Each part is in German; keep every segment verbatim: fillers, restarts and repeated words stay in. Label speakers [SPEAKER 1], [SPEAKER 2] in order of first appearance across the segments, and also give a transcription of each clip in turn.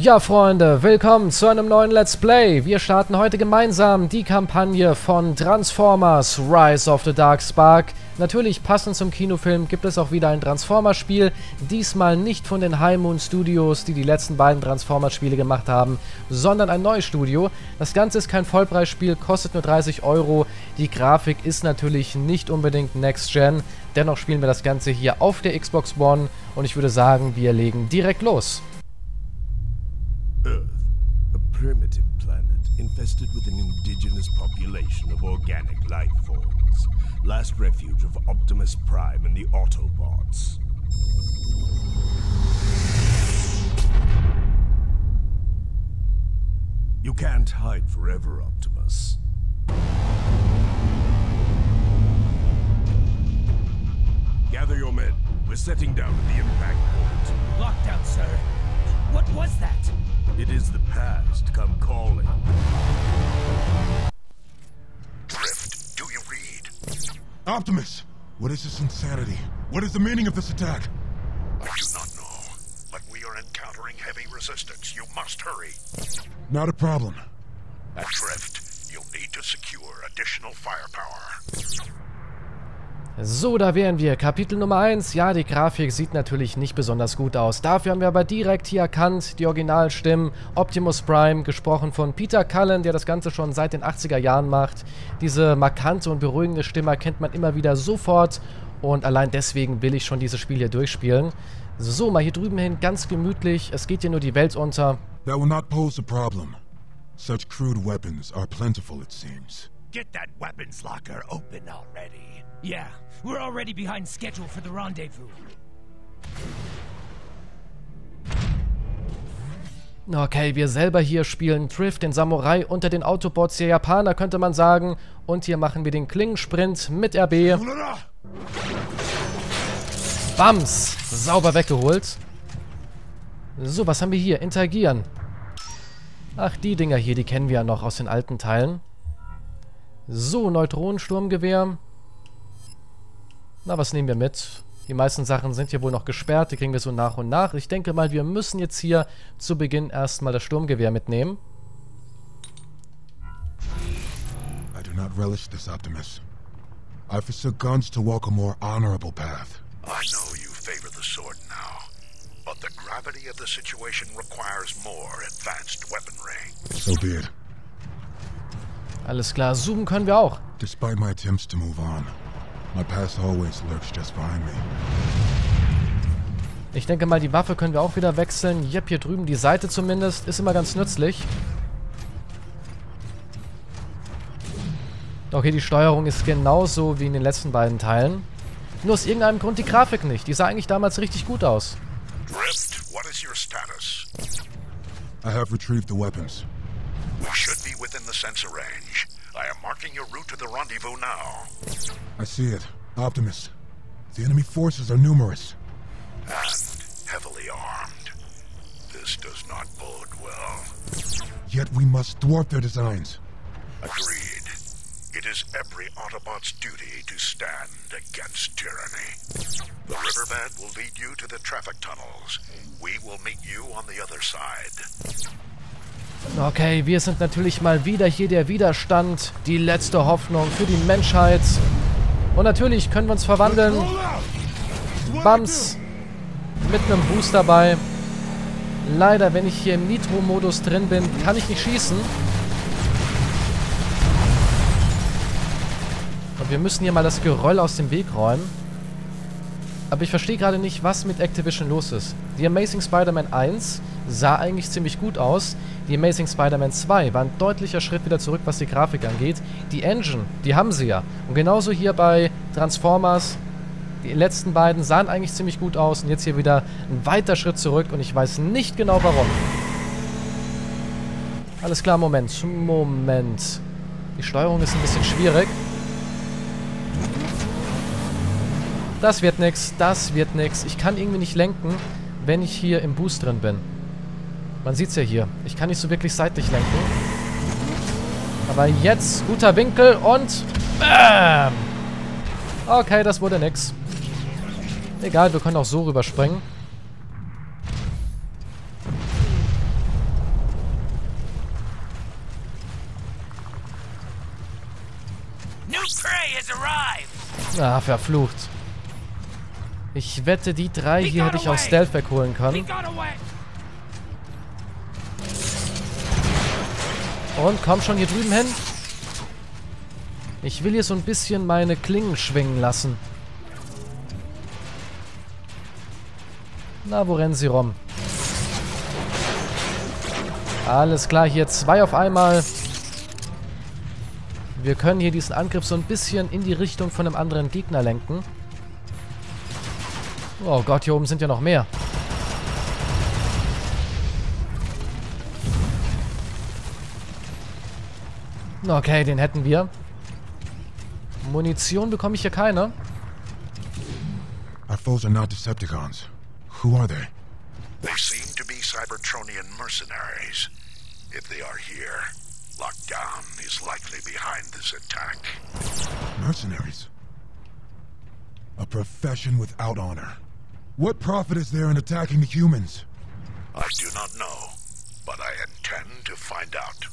[SPEAKER 1] Ja, Freunde, willkommen zu einem neuen Let's Play. Wir starten heute gemeinsam die Kampagne von Transformers Rise of the Dark Spark. Natürlich passend zum Kinofilm gibt es auch wieder ein Transformers-Spiel. Diesmal nicht von den High Moon Studios, die die letzten beiden Transformers-Spiele gemacht haben, sondern ein neues Studio. Das Ganze ist kein Vollpreisspiel, kostet nur dreißig Euro. Die Grafik ist natürlich nicht unbedingt Next-Gen. Dennoch spielen wir das Ganze hier auf der Xbox One und ich würde sagen, wir legen direkt los.
[SPEAKER 2] Earth, a primitive planet infested with an indigenous population of organic life forms. Last refuge of Optimus Prime and the Autobots. You can't hide forever, Optimus. Gather your men. We're setting down at the impact point.
[SPEAKER 3] Lockdown, sir. What was that?
[SPEAKER 2] It is the past come calling.
[SPEAKER 4] Drift, do you read?
[SPEAKER 5] Optimus! What is this insanity? What is the meaning of this attack?
[SPEAKER 4] I do not know, but we are encountering heavy resistance. You must hurry.
[SPEAKER 5] Not a problem.
[SPEAKER 4] At Drift, you'll need to secure additional firepower.
[SPEAKER 1] So, da wären wir. Kapitel Nummer eins. Ja, die Grafik sieht natürlich nicht besonders gut aus. Dafür haben wir aber direkt hier erkannt, die Originalstimmen. Optimus Prime, gesprochen von Peter Cullen, der das Ganze schon seit den achtziger Jahren macht. Diese markante und beruhigende Stimme erkennt man immer wieder sofort. Und allein deswegen will ich schon dieses Spiel hier durchspielen. So, mal hier drüben hin, ganz gemütlich. Es geht hier nur die Welt unter.
[SPEAKER 5] That will not pose a problem. Such crude weapons are plentiful, it seems.
[SPEAKER 3] Get that weapons locker open already. Yeah, we're already behind schedule for the rendezvous.
[SPEAKER 1] Okay, wir selber hier spielen Drift, den Samurai unter den Autobots, der Japaner, könnte man sagen. Und hier machen wir den Klingensprint mit R B. Bams! Sauber weggeholt. So, was haben wir hier? Interagieren. Ach, die Dinger hier, die kennen wir ja noch aus den alten Teilen. So, Neutronensturmgewehr. Na, was nehmen wir mit? Die meisten Sachen sind hier wohl noch gesperrt. Die kriegen wir so nach und nach. Ich denke mal, wir müssen jetzt hier zu Beginn erstmal das Sturmgewehr mitnehmen.
[SPEAKER 5] I do not relish this, Optimus. I forsook guns to walk a more honorable path.
[SPEAKER 4] I know you favor the sword now, but the gravity of the situation requires more advanced weaponry.
[SPEAKER 5] So be it.
[SPEAKER 1] Alles klar, zoomen können wir auch.
[SPEAKER 5] Despite my attempts to move on, my past always lurks just behind me.
[SPEAKER 1] Ich denke mal, die Waffe können wir auch wieder wechseln. Jep, hier drüben die Seite zumindest. Ist immer ganz nützlich. Okay, die Steuerung ist genauso wie in den letzten beiden Teilen. Nur aus irgendeinem Grund die Grafik nicht. Die sah eigentlich damals richtig gut aus.
[SPEAKER 4] Drift, what is your status?
[SPEAKER 5] I have retrieved the weapons.
[SPEAKER 4] We should be within the sensor range. I am marking your route to the rendezvous now.
[SPEAKER 5] I see it. Optimus. The enemy forces are numerous.
[SPEAKER 4] And heavily armed. This does not bode well.
[SPEAKER 5] Yet we must thwart their designs.
[SPEAKER 4] Agreed. It is every Autobot's duty to stand against tyranny. The riverbed will lead you to the traffic tunnels. We will meet you on the other side.
[SPEAKER 1] Okay, wir sind natürlich mal wieder hier der Widerstand. Die letzte Hoffnung für die Menschheit. Und natürlich können wir uns verwandeln. Bams. Mit einem Boost dabei. Leider, wenn ich hier im Nitro-Modus drin bin, kann ich nicht schießen. Und wir müssen hier mal das Geröll aus dem Weg räumen. Aber ich verstehe gerade nicht, was mit Activision los ist. Die Amazing Spider-Man eins sah eigentlich ziemlich gut aus. Die Amazing Spider-Man zwei war ein deutlicher Schritt wieder zurück, was die Grafik angeht. Die Engine, die haben sie ja. Und genauso hier bei Transformers. Die letzten beiden sahen eigentlich ziemlich gut aus. Und jetzt hier wieder ein weiter Schritt zurück. Und ich weiß nicht genau warum. Alles klar, Moment. Moment. Die Steuerung ist ein bisschen schwierig. Das wird nix, das wird nix. Ich kann irgendwie nicht lenken, wenn ich hier im Boost drin bin. Man sieht's ja hier. Ich kann nicht so wirklich seitlich lenken. Aber jetzt guter Winkel und bam! Okay, das wurde nix. Egal, wir können auch so rüberspringen.
[SPEAKER 3] alive.
[SPEAKER 1] Ah, verflucht. Ich wette, die drei hier hätte ich auch Stealth wegholen
[SPEAKER 3] He
[SPEAKER 1] können.
[SPEAKER 3] got away.
[SPEAKER 1] Und komm schon hier drüben hin. Ich will hier so ein bisschen meine Klingen schwingen lassen. Na, wo rennen sie rum? Alles klar, hier zwei auf einmal. Wir können hier diesen Angriff so ein bisschen in die Richtung von einem anderen Gegner lenken. Oh Gott, hier oben sind ja noch mehr. Okay, den hätten wir. Munition bekomme ich hier keine.
[SPEAKER 5] Our foes are not Decepticons. Who are they?
[SPEAKER 4] They seem to be Cybertronian mercenaries. If they are here, Lockdown is likely behind this attack.
[SPEAKER 5] Mercenaries? A profession without honor. What profit is there in attacking the humans?
[SPEAKER 4] I do not know, but I intend to find out.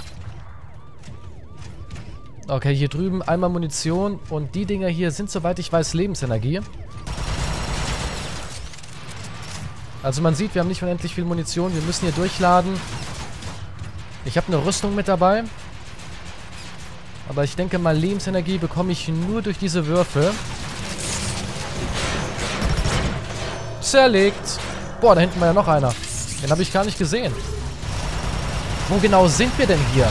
[SPEAKER 1] Okay, hier drüben einmal Munition. Und die Dinger hier sind, soweit ich weiß, Lebensenergie. Also man sieht, wir haben nicht unendlich viel Munition. Wir müssen hier durchladen. Ich habe eine Rüstung mit dabei. Aber ich denke mal, Lebensenergie bekomme ich nur durch diese Würfel. Zerlegt. Boah, da hinten war ja noch einer. Den habe ich gar nicht gesehen. Wo genau sind wir denn hier?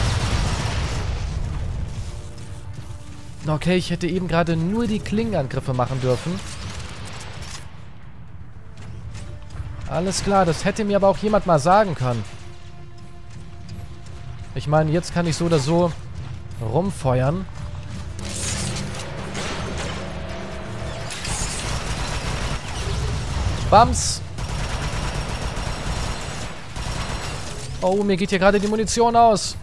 [SPEAKER 1] Okay, ich hätte eben gerade nur die Klingenangriffe machen dürfen. Alles klar, das hätte mir aber auch jemand mal sagen können. Ich meine, jetzt kann ich so oder so rumfeuern. Bams! Oh, mir geht hier gerade die Munition aus.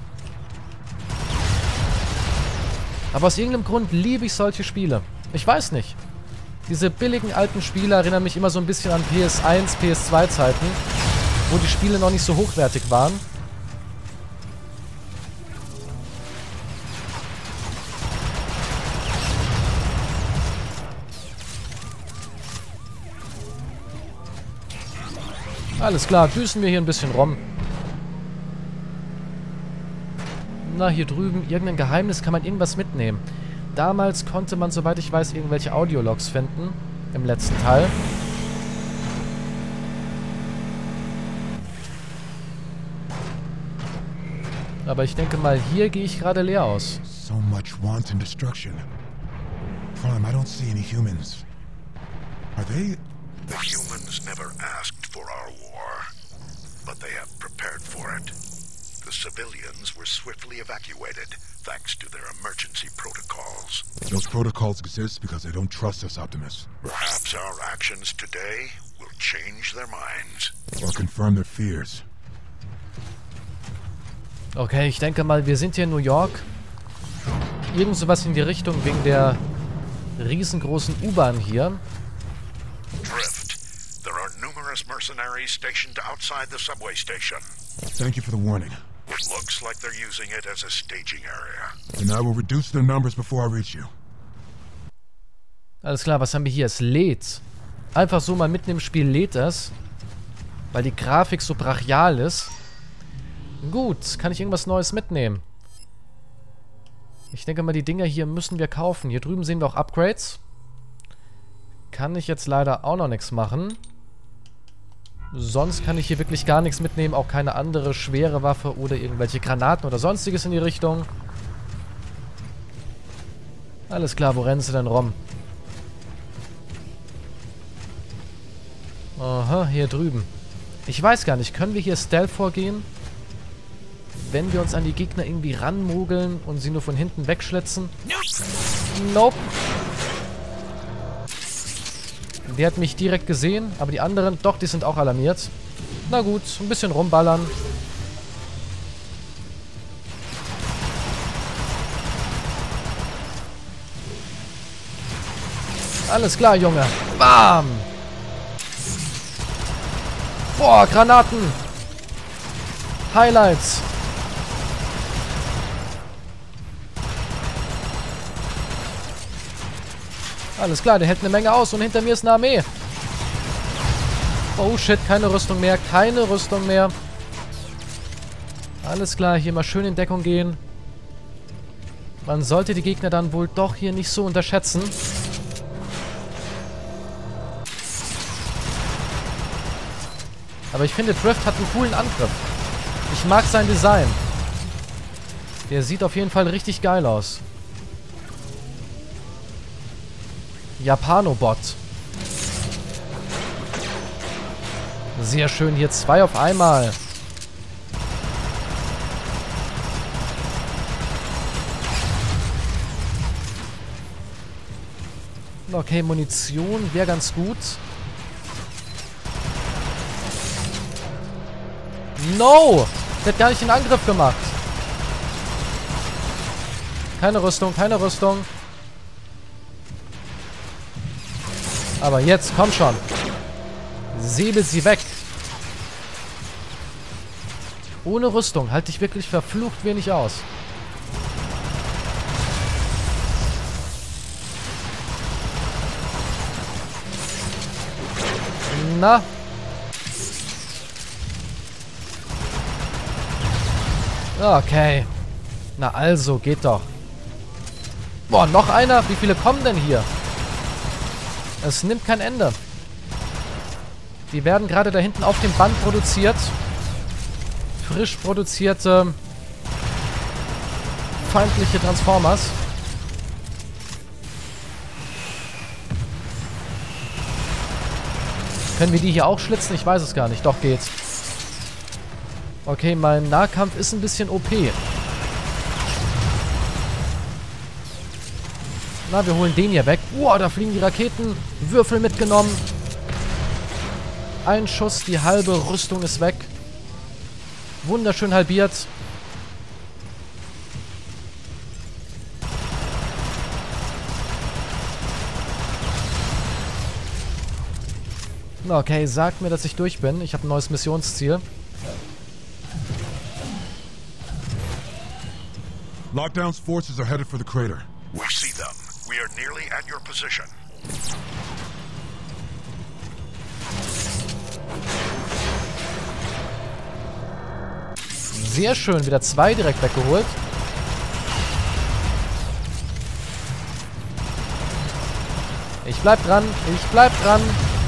[SPEAKER 1] Aber aus irgendeinem Grund liebe ich solche Spiele. Ich weiß nicht. Diese billigen alten Spiele erinnern mich immer so ein bisschen an P S eins, P S zwei Zeiten, wo die Spiele noch nicht so hochwertig waren. Alles klar, düsen wir hier ein bisschen rum. Na, hier drüben, irgendein Geheimnis, kann man irgendwas mitnehmen. Damals konnte man, soweit ich weiß, irgendwelche Audiologs finden. Im letzten Teil. Aber ich denke mal, hier gehe ich gerade leer aus.
[SPEAKER 5] So much wanton destruction. Prime, I don't see any humans. Are they...
[SPEAKER 4] The humans never asked for our war, but they have prepared for it. The civilians were swiftly evacuated, thanks to their emergency protocols.
[SPEAKER 5] Those protocols exist because they don't trust us, Optimus.
[SPEAKER 4] Perhaps our actions today will change their minds.
[SPEAKER 5] Or confirm their fears.
[SPEAKER 1] Okay, ich denke mal, wir sind hier in New York. Irgend sowas in die Richtung wegen der riesengroßen U-Bahn hier.
[SPEAKER 4] Drift. There are numerous mercenaries stationed outside the subway station.
[SPEAKER 5] Thank you for the warning.
[SPEAKER 4] It looks like they're using it as a staging area.
[SPEAKER 5] And I will reduce their numbers before I reach you.
[SPEAKER 1] Alles klar, was haben wir hier? Es lädt. Einfach so mal mitten im Spiel lädt es. Weil die Grafik so brachial ist. Gut, kann ich irgendwas Neues mitnehmen? Ich denke mal, die Dinger hier müssen wir kaufen. Hier drüben sehen wir auch Upgrades. Kann ich jetzt leider auch noch nichts machen. Sonst kann ich hier wirklich gar nichts mitnehmen. Auch keine andere schwere Waffe oder irgendwelche Granaten oder sonstiges in die Richtung. Alles klar, wo rennen sie denn rum? Aha, hier drüben. Ich weiß gar nicht, können wir hier Stealth vorgehen? Wenn wir uns an die Gegner irgendwie ranmogeln und sie nur von hinten wegschlitzen? Nope. Der hat mich direkt gesehen, aber die anderen, doch, die sind auch alarmiert. Na gut, ein bisschen rumballern. Alles klar, Junge. Bam! Boah, Granaten! Highlights! Alles klar, der hält eine Menge aus und hinter mir ist eine Armee. Oh shit, keine Rüstung mehr, keine Rüstung mehr. Alles klar, hier mal schön in Deckung gehen. Man sollte die Gegner dann wohl doch hier nicht so unterschätzen. Aber ich finde, Drift hat einen coolen Angriff. Ich mag sein Design. Der sieht auf jeden Fall richtig geil aus. Japanobot. Sehr schön, hier zwei auf einmal. Okay, Munition wäre ganz gut. No! Der hat gar nicht den Angriff gemacht. Keine Rüstung, keine Rüstung. Aber jetzt, komm schon. Säbel sie weg. Ohne Rüstung halte ich wirklich verflucht wenig aus. Na? Okay. Na also, geht doch. Boah, noch einer? Wie viele kommen denn hier? Es nimmt kein Ende. Die werden gerade da hinten auf dem Band produziert. Frisch produzierte feindliche Transformers. Können wir die hier auch schlitzen? Ich weiß es gar nicht. Doch, geht's. Okay, mein Nahkampf ist ein bisschen O P. Na, wir holen den hier weg. Wow, da fliegen die Raketen. Würfel mitgenommen. Ein Schuss, die halbe Rüstung ist weg. Wunderschön halbiert. Okay, sagt mir, dass ich durch bin. Ich habe ein neues Missionsziel.
[SPEAKER 5] Lockdown's forces are headed for the crater.
[SPEAKER 4] We see them. We are nearly at your position.
[SPEAKER 1] Sehr schön, wieder zwei direkt weggeholt. Ich bleib dran, ich bleib dran.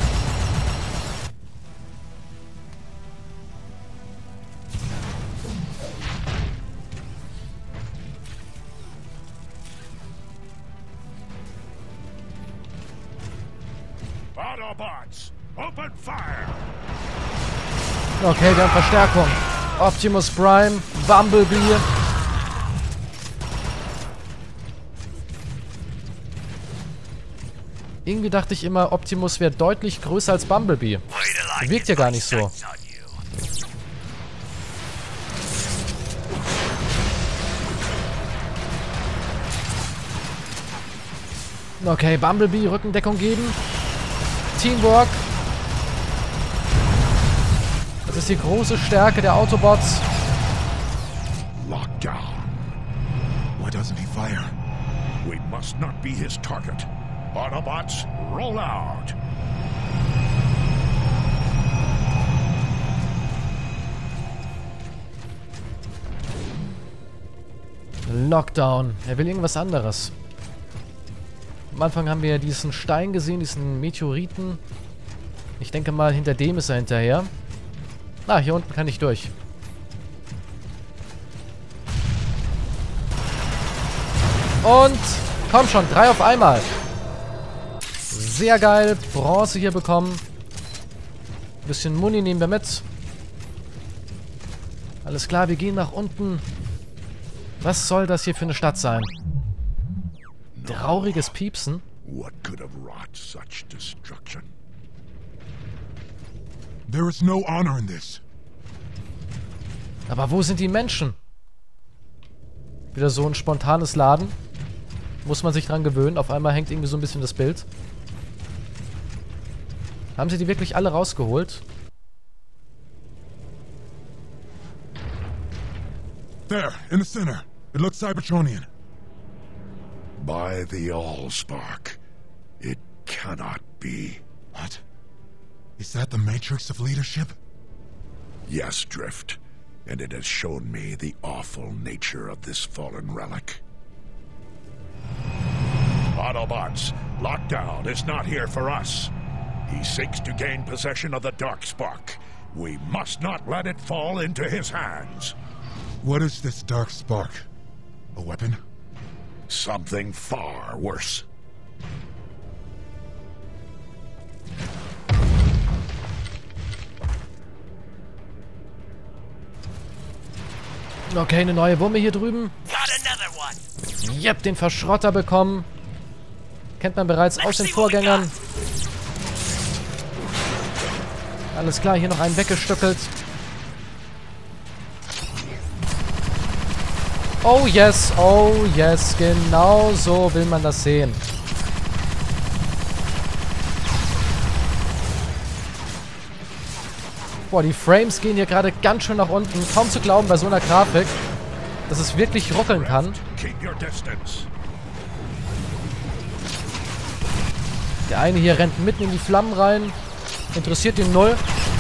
[SPEAKER 4] Autobots, open fire!
[SPEAKER 1] Okay, wir haben Verstärkung. Optimus Prime, Bumblebee. Irgendwie dachte ich immer, Optimus wäre deutlich größer als Bumblebee. Wirkt ja gar nicht so. Okay, Bumblebee, Rückendeckung geben. Teamwork. Das ist die große Stärke der Autobots.
[SPEAKER 4] Lockdown.
[SPEAKER 5] Why doesn't he fire?
[SPEAKER 4] We must not be his target. Autobots, roll out.
[SPEAKER 1] Lockdown. Er will irgendwas anderes. Am Anfang haben wir ja diesen Stein gesehen, diesen Meteoriten. Ich denke mal, hinter dem ist er hinterher. Ah, hier unten kann ich durch. Und komm schon, drei auf einmal. Sehr geil. Bronze hier bekommen. Ein bisschen Muni nehmen wir mit. Alles klar, wir gehen nach unten. Was soll das hier für eine Stadt sein? Trauriges Piepsen.
[SPEAKER 4] What could have wrought such destruction?
[SPEAKER 5] There is no honor in this.
[SPEAKER 1] Aber wo sind die Menschen? Wieder so ein spontanes Laden. Muss man sich dran gewöhnen. Auf einmal hängt irgendwie so ein bisschen das Bild. Haben sie die wirklich alle rausgeholt?
[SPEAKER 5] There, in the center. It looks Cybertronian.
[SPEAKER 4] By the Allspark. It cannot be.
[SPEAKER 5] What? Is that the matrix of leadership?
[SPEAKER 4] Yes, Drift. And it has shown me the awful nature of this fallen relic. Autobots, Lockdown is not here for us. He seeks to gain possession of the Darkspark. We must not let it fall into his hands.
[SPEAKER 5] What is this Darkspark? A weapon?
[SPEAKER 4] Something far worse.
[SPEAKER 1] Okay, eine neue Wumme hier drüben. Yep, den Verschrotter bekommen. Kennt man bereits aus den Vorgängern. Alles klar, hier noch einen weggestückelt. Oh yes, oh yes, genau so will man das sehen. Boah, die Frames gehen hier gerade ganz schön nach unten. Kaum zu glauben bei so einer Grafik, dass es wirklich ruckeln kann. Der eine hier rennt mitten in die Flammen rein. Interessiert ihn null.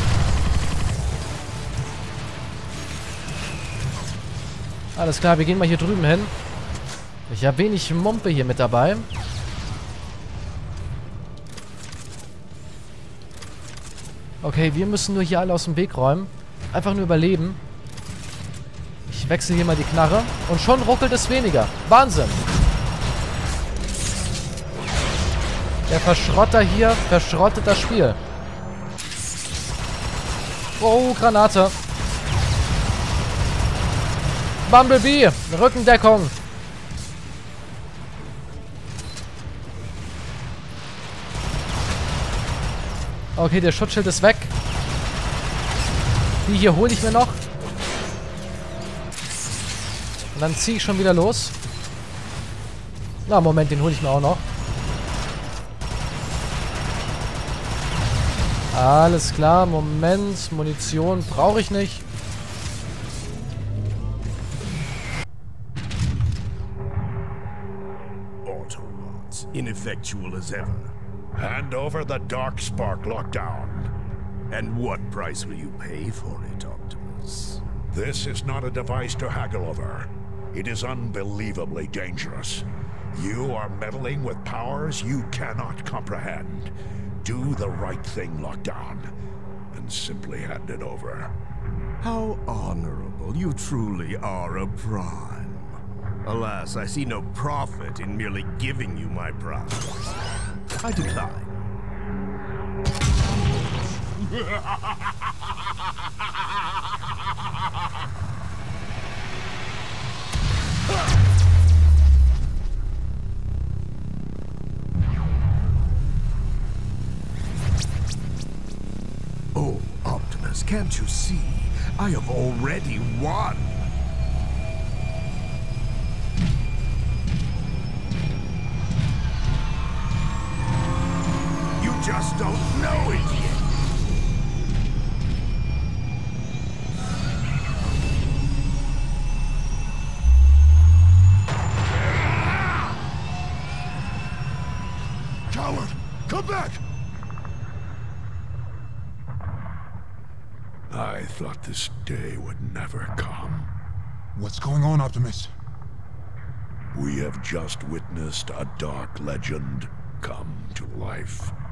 [SPEAKER 1] Alles klar, wir gehen mal hier drüben hin. Ich habe wenig Mumpe hier mit dabei. Okay, wir müssen nur hier alle aus dem Weg räumen. Einfach nur überleben. Ich wechsle hier mal die Knarre. Und schon ruckelt es weniger. Wahnsinn. Der Verschrotter hier verschrottet das Spiel. Oh, Granate. Bumblebee, Rückendeckung. Okay, der Schutzschild ist weg. Die hier hole ich mir noch. Und dann ziehe ich schon wieder los. Na, Moment, den hole ich mir auch noch. Alles klar, Moment. Munition brauche ich nicht.
[SPEAKER 2] Autobots, ineffectual as ever.
[SPEAKER 4] Hand over the Darkspark, Lockdown.
[SPEAKER 2] And what price will you pay for it, Optimus?
[SPEAKER 4] This is not a device to haggle over. It is unbelievably dangerous. You are meddling with powers you cannot comprehend. Do the right thing, Lockdown, and simply hand it over.
[SPEAKER 2] How honorable. You truly are a prime. Alas, I see no profit in merely giving you my prize. I decline. Oh, Optimus, can't you see? I have already won. You just don't know it yet.
[SPEAKER 4] Coward, come back! I thought this day would never come.
[SPEAKER 5] What's going on, Optimus?
[SPEAKER 4] We have just witnessed a dark legend come to life.